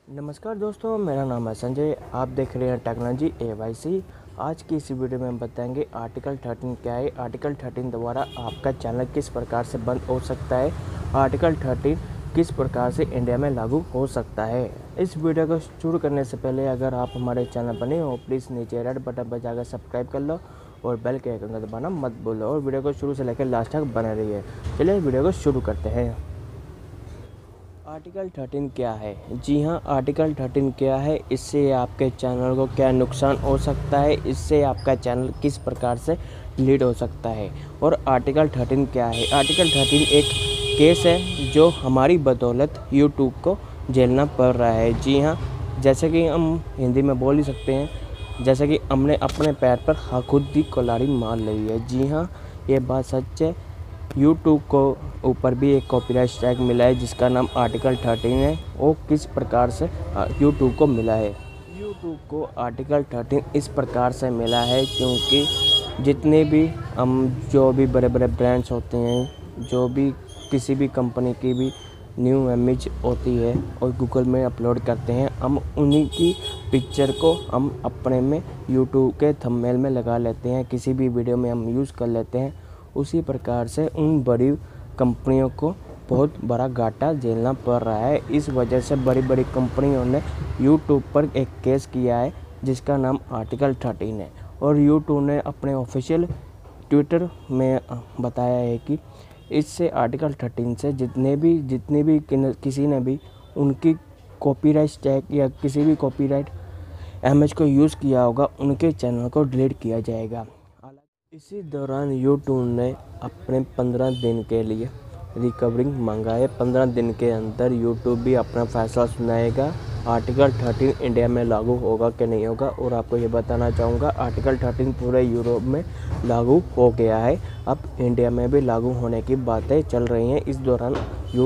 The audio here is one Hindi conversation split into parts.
नमस्कार दोस्तों, मेरा नाम है संजय। आप देख रहे हैं टेक्नोलॉजी AYC। आज की इस वीडियो में हम बताएंगे आर्टिकल 13 क्या है, आर्टिकल 13 द्वारा आपका चैनल किस प्रकार से बंद हो सकता है, आर्टिकल 13 किस प्रकार से इंडिया में लागू हो सकता है। इस वीडियो को शुरू करने से पहले अगर आप हमारे चैनल पर नए हो प्लीज़ नीचे रेड बटन पर जाकर सब्सक्राइब कर लो और बेल के आइकन को दबाना मत भूलो और वीडियो को शुरू से लेकर लास्ट तक बने रहिए। चलिए वीडियो को शुरू करते हैं। आर्टिकल 13 क्या है? जी हाँ, आर्टिकल 13 क्या है, इससे आपके चैनल को क्या नुकसान हो सकता है, इससे आपका चैनल किस प्रकार से लीड हो सकता है। और आर्टिकल 13 क्या है? आर्टिकल 13 एक केस है जो हमारी बदौलत यूट्यूब को झेलना पड़ रहा है। जी हाँ, जैसे कि हम हिंदी में बोल ही सकते हैं, जैसे कि हमने अपने पैर पर खुद ही कुल्हाड़ी मार ली है। जी हाँ, ये बात सच है। यूट्यूब को ऊपर भी एक कॉपीराइट स्ट्राइक मिला है जिसका नाम आर्टिकल 13 है। वो किस प्रकार से यूट्यूब को मिला है? यूट्यूब को आर्टिकल 13 इस प्रकार से मिला है क्योंकि जितने भी जो भी बड़े बड़े ब्रांड्स होते हैं, जो भी किसी भी कंपनी की भी न्यू इमेज होती है और गूगल में अपलोड करते हैं, हम उन्हीं की पिक्चर को हम अपने में यूट्यूब के थंबनेल में लगा लेते हैं, किसी भी वीडियो में हम यूज़ कर लेते हैं। उसी प्रकार से उन बड़ी कंपनियों को बहुत बड़ा घाटा झेलना पड़ रहा है। इस वजह से बड़ी बड़ी कंपनियों ने यूट्यूब पर एक केस किया है जिसका नाम आर्टिकल 13 है। और यूट्यूब ने अपने ऑफिशियल ट्विटर में बताया है कि इससे आर्टिकल 13 से जितनी भी किसी ने भी उनकी कॉपीराइट स्ट्राइक या किसी भी कॉपीराइट इमेज को यूज़ किया होगा, उनके चैनल को डिलीट किया जाएगा। इसी दौरान यूट्यूब ने अपने 15 दिन के लिए रिकवरिंग मांगा है। 15 दिन के अंदर यूट्यूब भी अपना फैसला सुनाएगा आर्टिकल 13 इंडिया में लागू होगा कि नहीं होगा। और आपको ये बताना चाहूँगा, आर्टिकल 13 पूरे यूरोप में लागू हो गया है। अब इंडिया में भी लागू होने की बातें चल रही हैं। इस दौरान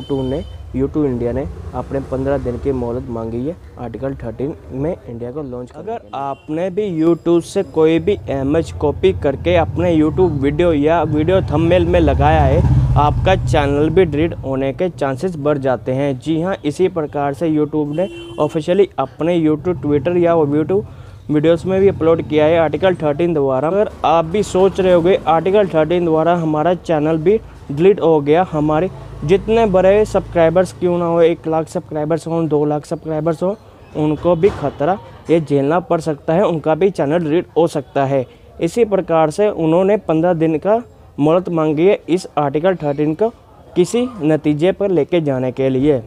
यूट्यूब इंडिया ने अपने 15 दिन की मोहलत मांगी है आर्टिकल 13 में इंडिया को लॉन्च करने के लिए। अगर आपने भी यूट्यूब से कोई भी इमेज कॉपी करके अपने यूट्यूब वीडियो या वीडियो थंबनेल में लगाया है, आपका चैनल भी डिलीट होने के चांसेस बढ़ जाते हैं। जी हाँ, इसी प्रकार से यूट्यूब ने ऑफिशियली अपने यूट्यूब ट्विटर या यूट्यूब वीडियोस में भी अपलोड किया है आर्टिकल 13 द्वारा। अगर आप भी सोच रहे होगे आर्टिकल 13 द्वारा हमारा चैनल भी डिलीट हो गया, हमारे जितने बड़े सब्सक्राइबर्स क्यों ना हो, 1 लाख सब्सक्राइबर्स हो, 2 लाख सब्सक्राइबर्स हो, उनको भी खतरा ये झेलना पड़ सकता है, उनका भी चैनल डिलीट हो सकता है। इसी प्रकार से उन्होंने 15 दिन का मोहलत मांगी है इस आर्टिकल 13 को किसी नतीजे पर लेके जाने के लिए।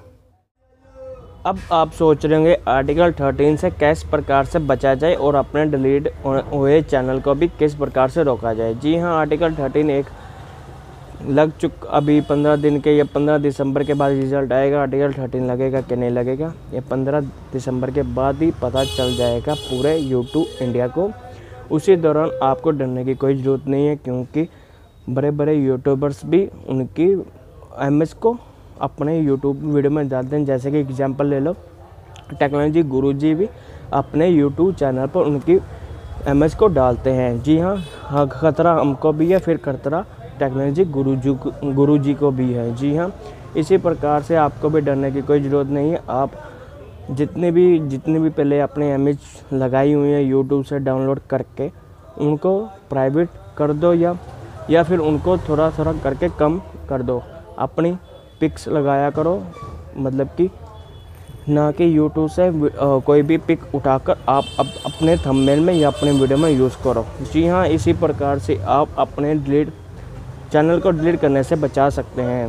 अब आप सोच रहे होंगे आर्टिकल 13 से किस प्रकार से बचा जाए और अपने डिलीट हुए चैनल को भी किस प्रकार से रोका जाए। जी हाँ, आर्टिकल 13 एक अभी 15 दिन के या 15 दिसंबर के बाद रिजल्ट आएगा। आर्टिकल 13 लगेगा कि नहीं लगेगा, ये 15 दिसंबर के बाद ही पता चल जाएगा पूरे यूट्यूब इंडिया को। उसी दौरान आपको डरने की कोई ज़रूरत नहीं है क्योंकि बड़े बड़े यूट्यूबर्स भी उनकी इमेज को अपने यूट्यूब वीडियो में डालते हैं। जैसे कि एग्जांपल ले लो, टेक्नोलॉजी गुरुजी भी अपने यूट्यूब चैनल पर उनकी इमेज को डालते हैं। जी हाँ, खतरा हमको भी है, फिर खतरा टेक्नोलॉजी गुरुजी को भी है। जी हाँ, इसी प्रकार से आपको भी डरने की कोई ज़रूरत नहीं है। आप जितने भी पहले अपने इमेज लगाई हुई है यूट्यूब से डाउनलोड करके उनको प्राइवेट कर दो या फिर उनको थोड़ा थोड़ा करके कम कर दो। अपनी पिक्स लगाया करो, मतलब कि ना कि यूट्यूब से कोई भी पिक उठाकर आप अपने थंबनेल में या अपने वीडियो में यूज़ करो। जी हाँ, इसी प्रकार से आप अपने चैनल को डिलीट करने से बचा सकते हैं।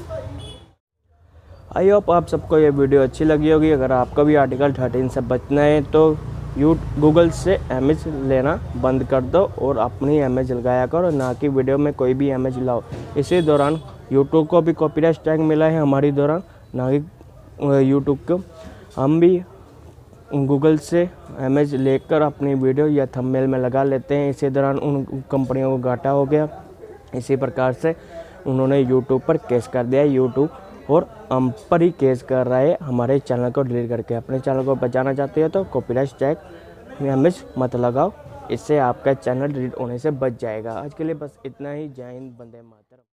आई होप आप सबको ये वीडियो अच्छी लगी होगी। अगर आपको भी आर्टिकल 13 से बचना है तो गूगल से इमेज लेना बंद कर दो और अपनी इमेज लगाया करो, ना कि वीडियो में कोई भी इमेज लाओ। इसी दौरान यूट्यूब को भी कॉपीराइट स्ट्राइक मिला है हमारी दौरान, ना कि यूट्यूब को। हम भी गूगल से इमेज लेकर अपनी वीडियो या थंबनेल में लगा लेते हैं। इसी दौरान उन कंपनियों को घाटा हो गया। इसी प्रकार से उन्होंने यूट्यूब पर केस कर दिया। यूट्यूब और हम पर ही केस कर रहा है हमारे चैनल को डिलीट करके। अपने चैनल को बचाना चाहते हो तो कॉपीराइट स्ट्राइक में इमेज मत लगाओ, इससे आपका चैनल डिलीट होने से बच जाएगा। आज के लिए बस इतना ही। जय हिंद, वंदे मातरम।